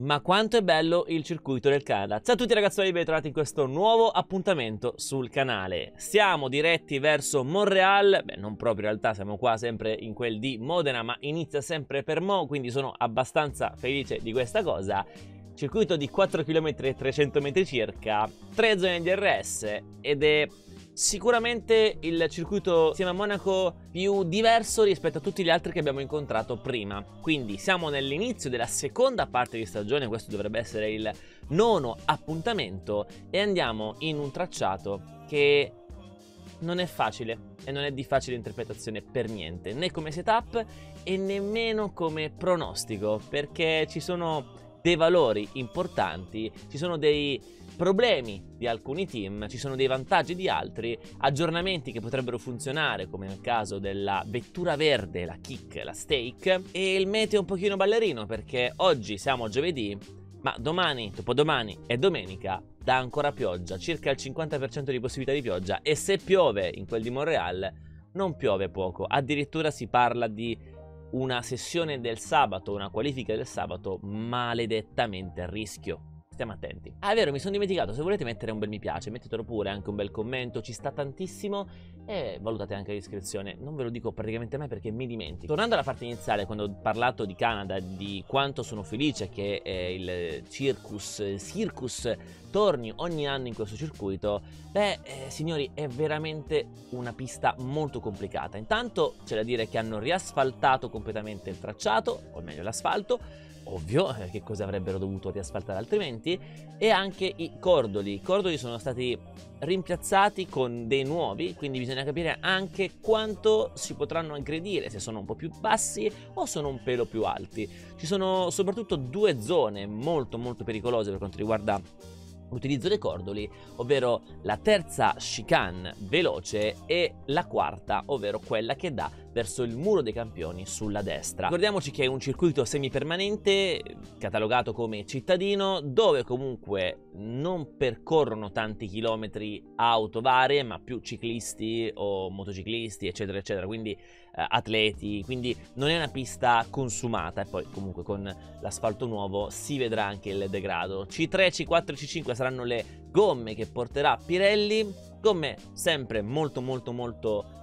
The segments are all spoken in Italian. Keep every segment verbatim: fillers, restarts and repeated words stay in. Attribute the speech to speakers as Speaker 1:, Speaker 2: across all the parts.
Speaker 1: Ma quanto è bello il circuito del Canada. Ciao a tutti ragazzi, ben ritrovati in questo nuovo appuntamento sul canale. Siamo diretti verso Montréal, beh non proprio in realtà, siamo qua sempre in quel di Modena, ma inizia sempre per Mo, quindi sono abbastanza felice di questa cosa. Circuito di quattro chilometri e trecento metri circa, tre zone di D R S ed è sicuramente il circuito insieme a Monaco più diverso rispetto a tutti gli altri che abbiamo incontrato prima. Quindi siamo nell'inizio della seconda parte di stagione, questo dovrebbe essere il nono appuntamento e andiamo in un tracciato che non è facile e non è di facile interpretazione per niente, né come setup e nemmeno come pronostico, perché ci sono dei valori importanti, ci sono dei problemi di alcuni team, ci sono dei vantaggi di altri, aggiornamenti che potrebbero funzionare come nel caso della vettura verde, la kick, la stake, e il meteo un pochino ballerino perché oggi siamo giovedì, ma domani, dopodomani e domenica dà ancora pioggia, circa il cinquanta per cento di possibilità di pioggia, e se piove in quel di Montréal non piove poco, addirittura si parla di una sessione del sabato, una qualifica del sabato maledettamente a rischio. Stiamo attenti. Ah, è vero, mi sono dimenticato, se volete mettere un bel mi piace, mettetelo pure, anche un bel commento, ci sta tantissimo, e valutate anche l'iscrizione. Non ve lo dico praticamente mai perché mi dimentico. Tornando alla parte iniziale, quando ho parlato di Canada, di quanto sono felice che eh, il circus, il circus torni ogni anno in questo circuito, beh, eh, signori, è veramente una pista molto complicata. Intanto c'è da dire che hanno riasfaltato completamente il tracciato, o meglio l'asfalto, ovvio, che cosa avrebbero dovuto riasfaltare altrimenti, e anche i cordoli. I cordoli sono stati rimpiazzati con dei nuovi, quindi bisogna capire anche quanto si potranno aggredire, se sono un po' più bassi o sono un pelo più alti. Ci sono soprattutto due zone molto molto pericolose per quanto riguarda l'utilizzo dei cordoli, ovvero la terza chicane veloce e la quarta, ovvero quella che dà verso il muro dei campioni sulla destra. Ricordiamoci che è un circuito semipermanente, catalogato come cittadino, dove comunque non percorrono tanti chilometri auto varie, ma più ciclisti o motociclisti, eccetera, eccetera, quindi eh, atleti, quindi non è una pista consumata, e poi comunque con l'asfalto nuovo si vedrà anche il degrado. C tre, C quattro e C cinque saranno le gomme che porterà Pirelli, gomme sempre molto molto molto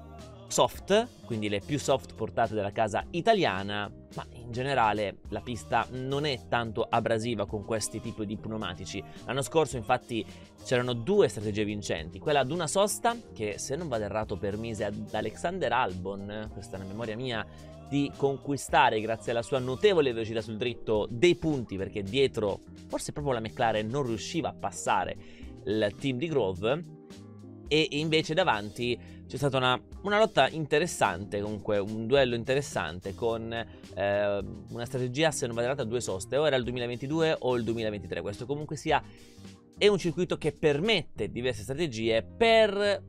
Speaker 1: soft, quindi le più soft portate dalla casa italiana, ma in generale la pista non è tanto abrasiva con questi tipi di pneumatici. L'anno scorso infatti c'erano due strategie vincenti, quella ad una sosta che, se non vado errato, permise ad Alexander Albon, questa è una memoria mia, di conquistare, grazie alla sua notevole velocità sul dritto, dei punti, perché dietro forse proprio la McLaren non riusciva a passare il team di Grove, e invece davanti c'è stata una, una lotta interessante, comunque un duello interessante con eh, una strategia, se non vado errato, a due soste, o era il duemilaventidue o il duemilaventitré. Questo comunque sia è un circuito che permette diverse strategie per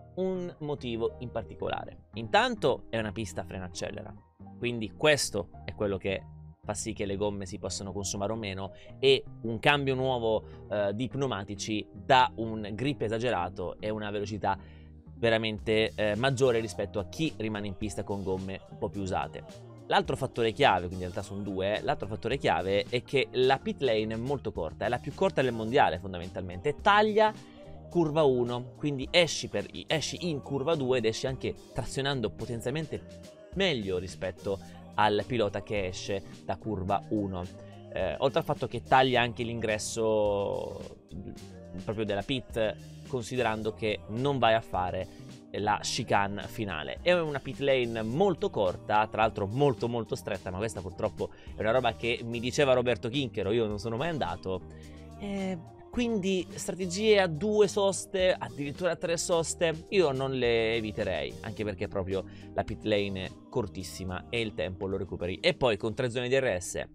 Speaker 1: un motivo in particolare. Intanto è una pista frena-accelera, quindi questo è quello che fa sì che le gomme si possano consumare o meno, e un cambio nuovo eh, di pneumatici dà un grip esagerato e una velocità veramente eh, maggiore rispetto a chi rimane in pista con gomme un po' più usate. L'altro fattore chiave, quindi in realtà sono due, l'altro fattore chiave è che la pit lane è molto corta, è la più corta del mondiale fondamentalmente, taglia curva uno, quindi esci, per, esci in curva due ed esci anche trazionando potenzialmente meglio rispetto al pilota che esce da curva uno, eh, oltre al fatto che taglia anche l'ingresso proprio della pit, considerando che non vai a fare la chicane finale. È una pit lane molto corta, tra l'altro molto molto stretta, ma questa purtroppo è una roba che mi diceva Roberto Chinchero, io non sono mai andato, eh, quindi strategie a due soste, addirittura a tre soste, io non le eviterei, anche perché proprio la pit lane è cortissima e il tempo lo recuperi. E poi con tre zone di D R S,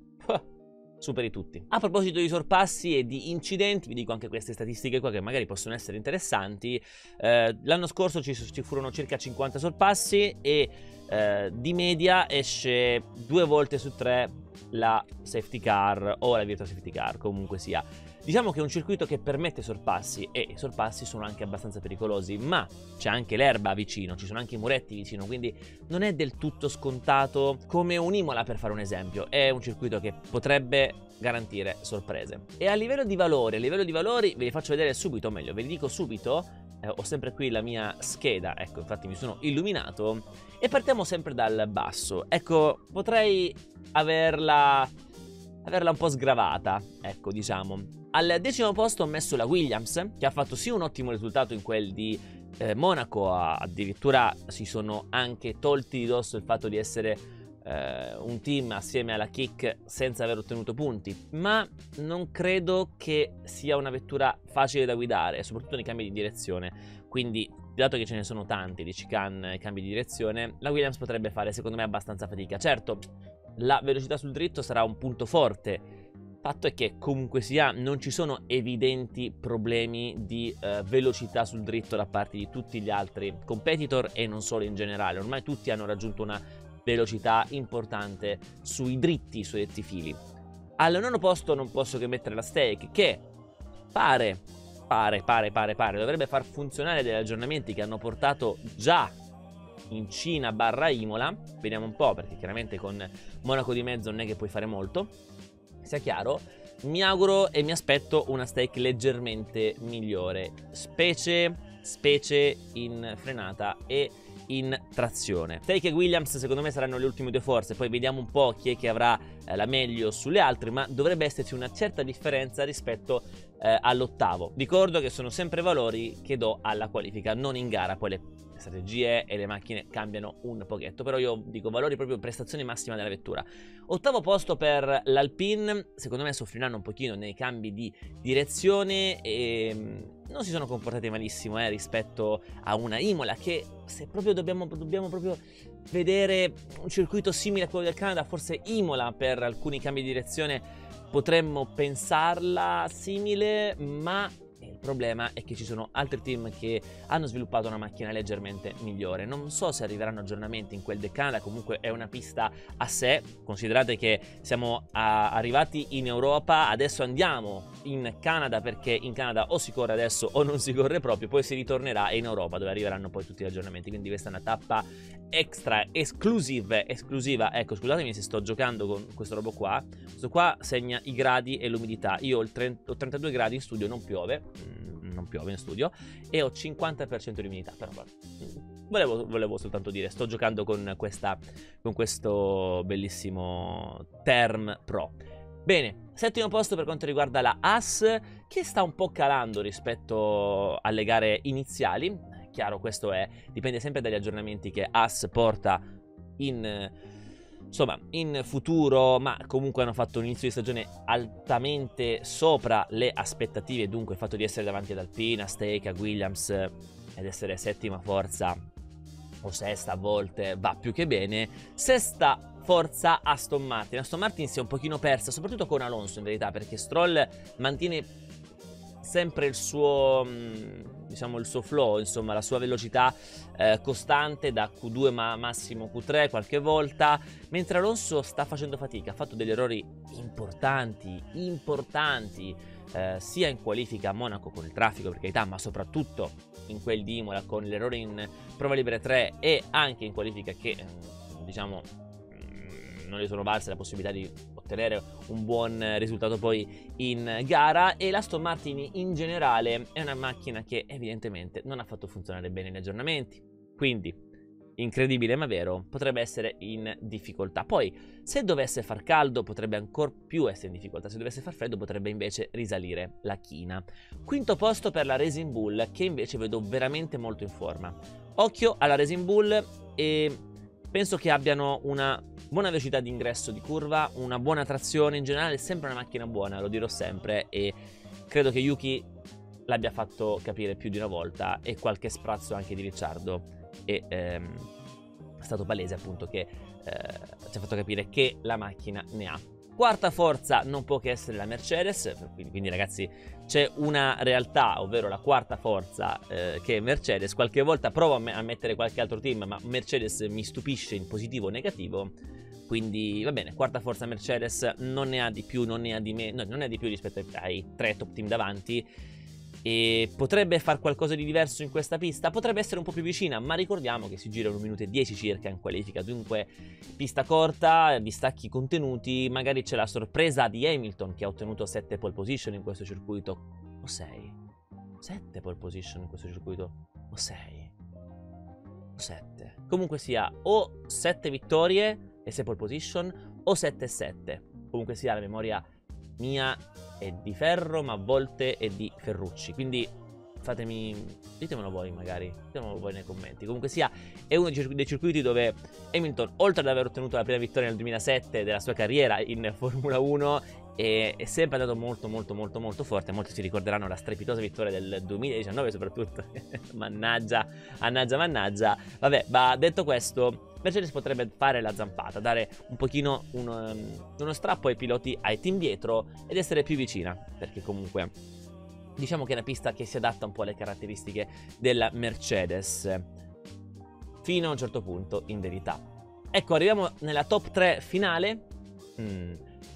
Speaker 1: superi tutti. A proposito di sorpassi e di incidenti, vi dico anche queste statistiche qua che magari possono essere interessanti. Eh, l'anno scorso ci, ci furono circa cinquanta sorpassi e eh, di media esce due volte su tre la safety car o la virtual safety car, comunque sia. Diciamo che è un circuito che permette sorpassi, e i sorpassi sono anche abbastanza pericolosi, ma c'è anche l'erba vicino, ci sono anche i muretti vicino, quindi non è del tutto scontato come un Imola, per fare un esempio. È un circuito che potrebbe garantire sorprese. E a livello di valori, a livello di valori ve li faccio vedere subito, o meglio, ve li dico subito. Eh, ho sempre qui la mia scheda, ecco, infatti mi sono illuminato, e partiamo sempre dal basso. Ecco, potrei averla, averla un po' sgravata, ecco, diciamo. Al decimo posto ho messo la Williams, che ha fatto sì un ottimo risultato in quel di eh, Monaco, addirittura si sono anche tolti di dosso il fatto di essere eh, un team assieme alla Kick senza aver ottenuto punti, ma non credo che sia una vettura facile da guidare, soprattutto nei cambi di direzione, quindi dato che ce ne sono tanti di chicane e cambi di direzione, la Williams potrebbe fare secondo me abbastanza fatica. Certo, la velocità sul dritto sarà un punto forte. Fatto è che comunque sia non ci sono evidenti problemi di eh, velocità sul dritto da parte di tutti gli altri competitor e non solo in generale. Ormai tutti hanno raggiunto una velocità importante sui dritti, sui rettifili. Al nono posto non posso che mettere la Stake, che pare, pare, pare, pare, pare dovrebbe far funzionare degli aggiornamenti che hanno portato già in Cina barra Imola. Vediamo un po', perché chiaramente con Monaco di mezzo non è che puoi fare molto, sia chiaro. Mi auguro e mi aspetto una Stake leggermente migliore, specie, specie in frenata e in trazione. Stake e Williams secondo me saranno le ultime due forze, poi vediamo un po' chi è che avrà eh, la meglio sulle altre, ma dovrebbe esserci una certa differenza rispetto eh, all'ottavo. Ricordo che sono sempre valori che do alla qualifica, non in gara, poi le strategie e le macchine cambiano un pochetto, però io dico valori proprio prestazione massima della vettura. Ottavo posto per l'Alpine, secondo me soffriranno un pochino nei cambi di direzione e non si sono comportati malissimo eh, rispetto a una Imola, che se proprio dobbiamo, dobbiamo proprio vedere un circuito simile a quello del Canada, forse Imola per alcuni cambi di direzione potremmo pensarla simile, ma il problema è che ci sono altri team che hanno sviluppato una macchina leggermente migliore. Non so se arriveranno aggiornamenti in quel del Canada, comunque è una pista a sé. Considerate che siamo a, arrivati in Europa, adesso andiamo in Canada, perché in Canada o si corre adesso o non si corre proprio, poi si ritornerà in Europa dove arriveranno poi tutti gli aggiornamenti, quindi questa è una tappa extra, exclusive, esclusiva. Ecco, scusatemi se sto giocando con questo robo qua. Questo qua segna i gradi e l'umidità. Io ho, il trenta, ho trentadue gradi in studio, non piove, non piove in studio, e ho cinquanta per cento di umidità, però volevo, volevo soltanto dire, sto giocando con, questa, con questo bellissimo Term Pro. Bene, settimo posto per quanto riguarda la Haas, che sta un po' calando rispetto alle gare iniziali. Chiaro, questo è, dipende sempre dagli aggiornamenti che Haas porta in, insomma, in futuro, ma comunque hanno fatto un inizio di stagione altamente sopra le aspettative, dunque il fatto di essere davanti ad Alpine, a Stake, a Williams ed essere settima forza o sesta a volte va più che bene. Sesta forza Aston Martin. Aston Martin si è un pochino persa, soprattutto con Alonso in verità, perché Stroll mantiene sempre il suo, diciamo, il suo flow, insomma la sua velocità eh, costante da Q due ma massimo Q tre qualche volta, mentre Alonso sta facendo fatica, ha fatto degli errori importanti, importanti, eh, sia in qualifica a Monaco con il traffico, per carità, ma soprattutto in quel di Imola con l'errore in prova libera tre, e anche in qualifica che, diciamo, non gli sono valse la possibilità di ottenere un buon risultato poi in gara. E l'Aston Martin in generale è una macchina che evidentemente non ha fatto funzionare bene gli aggiornamenti, quindi incredibile ma vero, potrebbe essere in difficoltà. Poi se dovesse far caldo potrebbe ancora più essere in difficoltà, se dovesse far freddo potrebbe invece risalire la china. Quinto posto per la Racing Bull, che invece vedo veramente molto in forma. Occhio alla Racing Bull, e penso che abbiano una buona velocità di ingresso di curva, una buona trazione, in generale è sempre una macchina buona, lo dirò sempre, e credo che Yuki l'abbia fatto capire più di una volta, e qualche sprazzo anche di Ricciardo, e ehm, è stato palese appunto che eh, ci ha fatto capire che la macchina ne ha. Quarta forza non può che essere la Mercedes, quindi, quindi ragazzi c'è una realtà, ovvero la quarta forza eh, che è Mercedes. Qualche volta provo a, me a mettere qualche altro team, ma Mercedes mi stupisce in positivo o negativo. Quindi va bene, quarta forza Mercedes, non ne ha di più, non ne ha di meno, no, non ne ha di più rispetto ai tre top team davanti. E potrebbe fare qualcosa di diverso in questa pista? Potrebbe essere un po' più vicina, ma ricordiamo che si gira un minuto e dieci circa in qualifica, dunque pista corta, distacchi contenuti, magari c'è la sorpresa di Hamilton che ha ottenuto sette pole position in questo circuito, o sei? sette pole position in questo circuito, o sei? O sette? Comunque sia, o sette vittorie e sei pole position, o sette e sette, comunque sia la memoria mia è di ferro, ma a volte è di Ferrucci, quindi fatemi, ditemelo voi magari, ditemelo voi nei commenti. Comunque sia, è uno dei circuiti dove Hamilton, oltre ad aver ottenuto la prima vittoria nel duemilasette della sua carriera in Formula uno, è, è sempre andato molto molto molto molto forte. Molti si ricorderanno la strepitosa vittoria del duemiladiciannove soprattutto. mannaggia, mannaggia, mannaggia. Vabbè, ma detto questo, Mercedes potrebbe fare la zampata, dare un pochino uno, uno strappo ai piloti, ai team dietro, ed essere più vicina, perché comunque diciamo che è una pista che si adatta un po' alle caratteristiche della Mercedes, fino a un certo punto, in verità. Ecco, arriviamo nella top tre finale. Mm.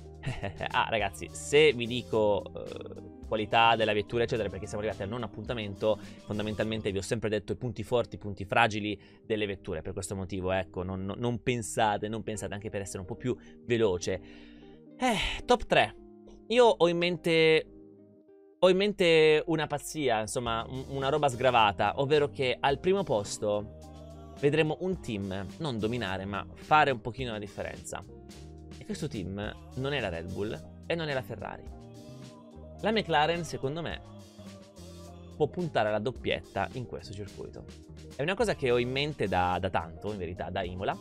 Speaker 1: ah, ragazzi, se vi dico uh, qualità della vettura, eccetera, perché siamo arrivati al nono appuntamento, fondamentalmente vi ho sempre detto i punti forti, i punti fragili delle vetture. Per questo motivo, ecco, non, non, non pensate, non pensate, anche per essere un po' più veloce. Eh, top tre. Io ho in mente... Ho in mente una pazzia, insomma, una roba sgravata, ovvero che al primo posto vedremo un team non dominare, ma fare un pochino la differenza. E questo team non è la Red Bull e non è la Ferrari. La McLaren, secondo me, può puntare alla doppietta in questo circuito. È una cosa che ho in mente da, da tanto, in verità, da Imola.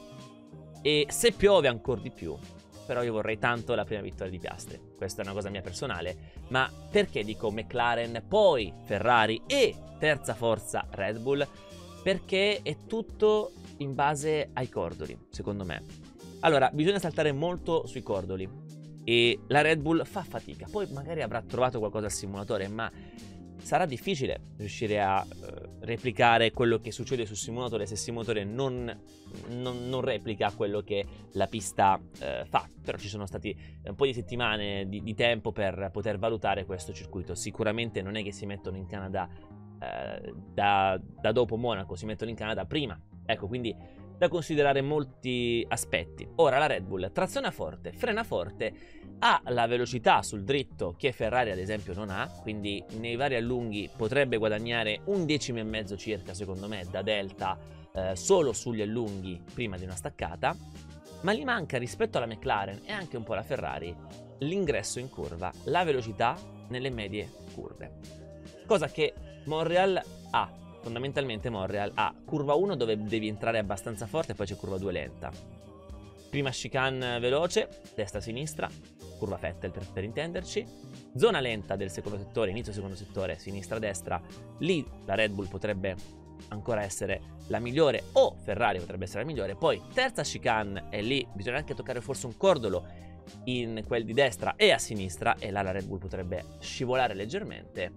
Speaker 1: E se piove ancora di più, però io vorrei tanto la prima vittoria di Piastri. Questa è una cosa mia personale. Ma perché dico McLaren, poi Ferrari e terza forza Red Bull? Perché è tutto in base ai cordoli, secondo me. Allora, bisogna saltare molto sui cordoli e la Red Bull fa fatica. Poi magari avrà trovato qualcosa al simulatore, ma sarà difficile riuscire a uh, replicare quello che succede sul simulatore se il simulatore non, non, non replica quello che la pista uh, fa. Però ci sono stati un po' di settimane di, di tempo per poter valutare questo circuito. Sicuramente non è che si mettono in Canada uh, da, da dopo Monaco, si mettono in Canada prima. Ecco, quindi da considerare molti aspetti. Ora la Red Bull traziona forte, frena forte, ha la velocità sul dritto che Ferrari ad esempio non ha, quindi nei vari allunghi potrebbe guadagnare un decimo e mezzo circa, secondo me, da delta eh, solo sugli allunghi prima di una staccata, ma gli manca rispetto alla McLaren e anche un po' alla Ferrari l'ingresso in curva, la velocità nelle medie curve, cosa che Montreal ha. Fondamentalmente Montreal ha curva uno dove devi entrare abbastanza forte e poi c'è curva due lenta. Prima chicane veloce, destra-sinistra, curva Vettel per, per intenderci. Zona lenta del secondo settore, inizio secondo settore, sinistra-destra. Lì la Red Bull potrebbe ancora essere la migliore o Ferrari potrebbe essere la migliore. Poi terza chicane e lì bisogna anche toccare forse un cordolo in quel di destra e a sinistra e là la Red Bull potrebbe scivolare leggermente.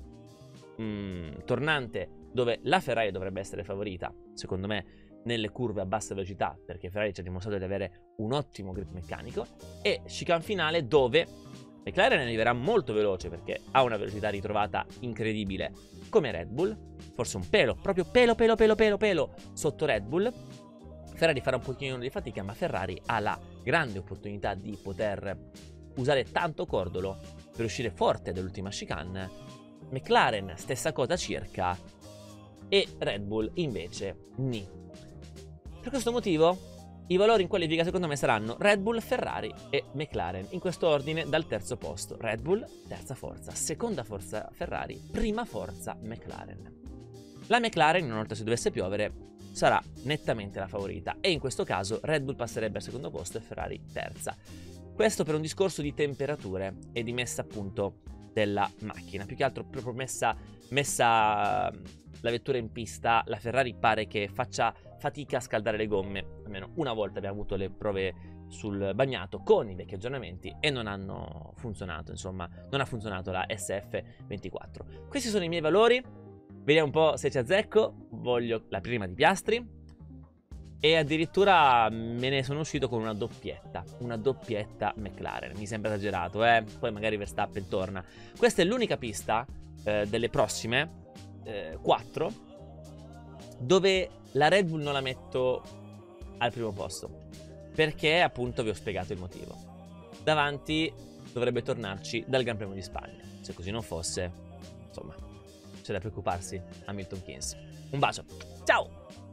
Speaker 1: Mm, tornante dove la Ferrari dovrebbe essere favorita, secondo me, nelle curve a bassa velocità, perché Ferrari ci ha dimostrato di avere un ottimo grip meccanico, e chicane finale dove McLaren arriverà molto veloce perché ha una velocità ritrovata incredibile come Red Bull, forse un pelo, proprio pelo, pelo, pelo, pelo, pelo sotto Red Bull. Ferrari farà un pochino di fatica, ma Ferrari ha la grande opportunità di poter usare tanto cordolo per uscire forte dall'ultima chicane. McLaren stessa cosa circa, e Red Bull invece ni. Per questo motivo i valori in qualifica secondo me saranno Red Bull, Ferrari e McLaren, in questo ordine dal terzo posto. Red Bull, terza forza, seconda forza Ferrari, prima forza McLaren. La McLaren, inoltre, se dovesse piovere, sarà nettamente la favorita e in questo caso Red Bull passerebbe al secondo posto e Ferrari terza. Questo per un discorso di temperature e di messa a punto della macchina, più che altro proprio messa, messa la vettura in pista. La Ferrari pare che faccia fatica a scaldare le gomme, almeno una volta abbiamo avuto le prove sul bagnato con i vecchi aggiornamenti e non hanno funzionato, insomma, non ha funzionato la S F ventiquattro. Questi sono i miei valori, vediamo un po' se ci azzecco. Voglio la prima di piastri e addirittura me ne sono uscito con una doppietta, una doppietta McLaren, mi sembra esagerato, eh? Poi magari Verstappen torna. Questa è l'unica pista eh, delle prossime eh, quattro dove la Red Bull non la metto al primo posto, perché appunto vi ho spiegato il motivo. Davanti dovrebbe tornarci dal Gran Premio di Spagna. Se così non fosse, insomma, c'è da preoccuparsi Hamilton Keynes. Un bacio, ciao!